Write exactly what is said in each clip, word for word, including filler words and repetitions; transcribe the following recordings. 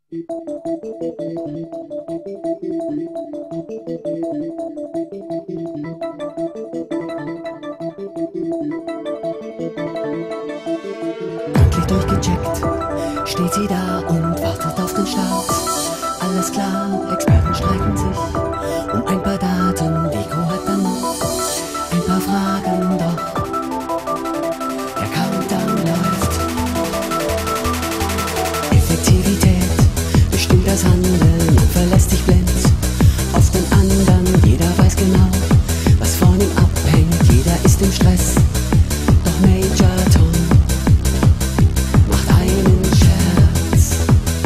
Gründlich durchgecheckt, steht sie da und wartet auf den Start. Alles klar, Experten streiten sich um ein paar Daten. Vico hat dann noch ein paar Fragen, doch der Countdown läuft. Effektivität bestimmt das Handeln, man verlässt sich blind auf den anderen. Jeder weiß genau, was von ihm abhängt, jeder ist im Stress. Doch Major Tom macht einen Scherz.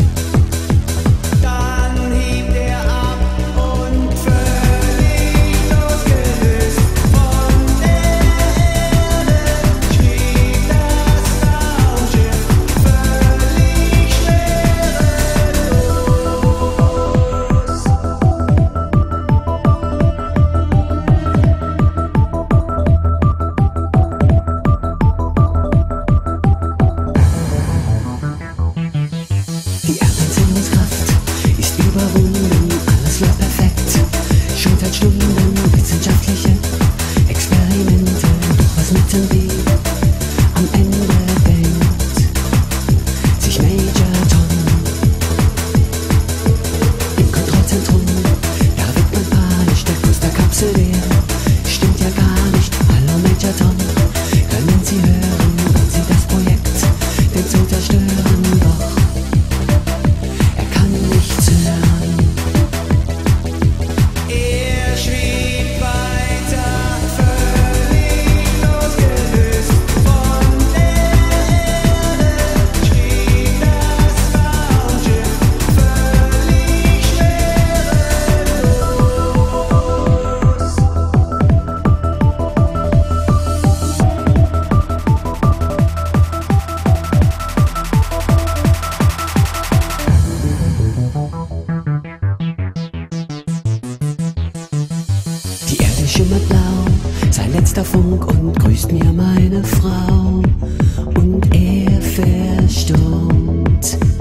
Dann hebt er ab und völlig losgelöst von der Erde schwebt das Raumschiff völlig schwerelos. Die Erdanziehungskraft ist überwunden, alles läuft perfekt. Schon seit Stunden wissenschaftliche Experimente, doch was mitten wie am Ende denkt sich Major Tom im Kontrollzentrum. Da wird man panisch, der Kurs der Kapsel, der stimmt ja gar nicht. Hallo Major Tom, können Sie hören, wann Sie das Projekt denn zu zerstören? Doch er kann nichts hören. Er schwebt weiter, völlig losgelöst von der Erde schwebt das Raumschiff völlig schwerelos. Die Erde schimmert blau, sein letzter Funk, und grüßt mir meine Frau. Und er verstummt.